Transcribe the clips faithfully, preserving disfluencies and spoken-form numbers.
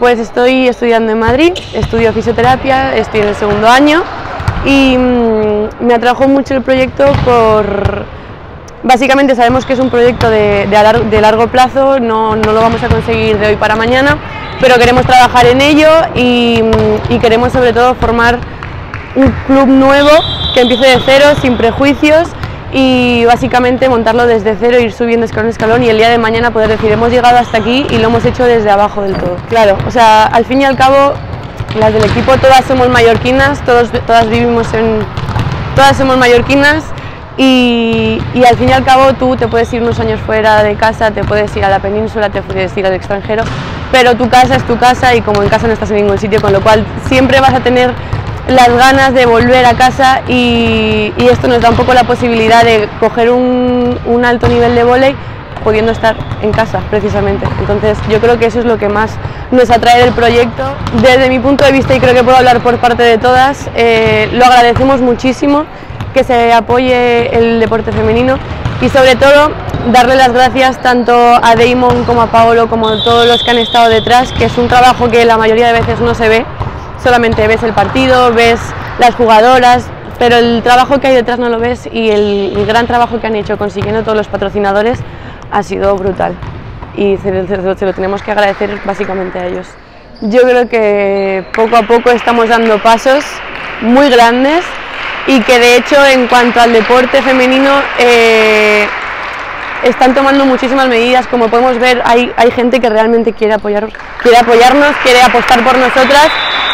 Pues estoy estudiando en Madrid, estudio fisioterapia, estoy en el segundo año y mmm, me atrajo mucho el proyecto por... Básicamente sabemos que es un proyecto de, de, lar de largo plazo, no, no lo vamos a conseguir de hoy para mañana, pero queremos trabajar en ello y, y queremos sobre todo formar un club nuevo que empiece de cero, sin prejuicios, y básicamente montarlo desde cero, ir subiendo escalón a escalón y el día de mañana poder decir hemos llegado hasta aquí y lo hemos hecho desde abajo del todo. Claro, o sea, al fin y al cabo las del equipo todas somos mallorquinas, todos, todas vivimos en... todas somos mallorquinas y, y al fin y al cabo tú te puedes ir unos años fuera de casa, te puedes ir a la península, te puedes ir al extranjero, pero tu casa es tu casa y como en casa no estás en ningún sitio, con lo cual siempre vas a tener las ganas de volver a casa y, y esto nos da un poco la posibilidad de coger un, un alto nivel de vóley pudiendo estar en casa precisamente. Entonces yo creo que eso es lo que más nos atrae del proyecto. Desde mi punto de vista, y creo que puedo hablar por parte de todas, eh, lo agradecemos muchísimo que se apoye el deporte femenino y sobre todo darle las gracias tanto a Damon como a Paolo como a todos los que han estado detrás, que es un trabajo que la mayoría de veces no se ve. Solamente ves el partido, ves las jugadoras, pero el trabajo que hay detrás no lo ves y el, el gran trabajo que han hecho consiguiendo todos los patrocinadores ha sido brutal y se, se, se lo tenemos que agradecer básicamente a ellos. Yo creo que poco a poco estamos dando pasos muy grandes y que de hecho en cuanto al deporte femenino eh, están tomando muchísimas medidas, como podemos ver hay, hay gente que realmente quiere, apoyar, quiere apoyarnos, quiere apostar por nosotras.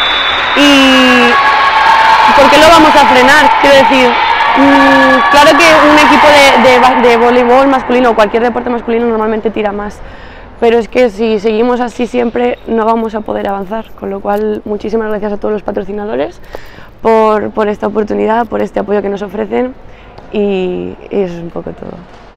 ¿Y por qué lo vamos a frenar? Quiero decir, mmm, claro que un equipo de, de, de voleibol masculino o cualquier deporte masculino normalmente tira más, pero es que si seguimos así siempre no vamos a poder avanzar, con lo cual muchísimas gracias a todos los patrocinadores por, por esta oportunidad, por este apoyo que nos ofrecen y, y eso es un poco todo.